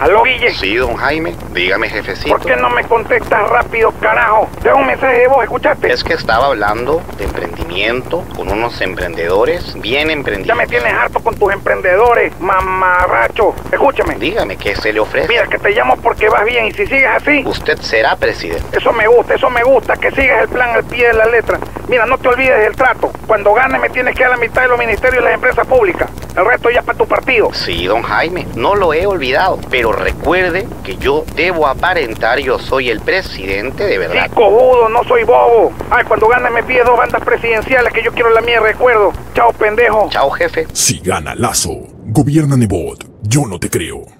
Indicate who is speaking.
Speaker 1: ¿Aló, Guille?
Speaker 2: Sí, don Jaime, dígame, jefecito.
Speaker 1: ¿Por qué no me contestas rápido, carajo? Deja un mensaje de voz, ¿escuchaste?
Speaker 2: Es que estaba hablando de emprendimiento con unos emprendedores bien emprendidos.
Speaker 1: Ya me tienes harto con tus emprendedores, mamarracho. Escúchame.
Speaker 2: Dígame, ¿qué se le ofrece?
Speaker 1: Mira, que te llamo porque vas bien y si sigues así...
Speaker 2: Usted será presidente.
Speaker 1: Eso me gusta, que sigas el plan al pie de la letra. Mira, no te olvides del trato. Cuando ganes me tienes que dar la mitad de los ministerios y las empresas públicas. El resto ya para tu partido.
Speaker 2: Sí, don Jaime, no lo he olvidado. Pero recuerde que yo debo aparentar yo soy el presidente de verdad.
Speaker 1: Sí, cojudo, no soy bobo. Ay, cuando ganes me pides 2 bandas presidenciales que yo quiero la mía, recuerdo. Chao, pendejo.
Speaker 2: Chao, jefe.
Speaker 3: Si gana Lazo, gobierna Nebot. Yo no te creo.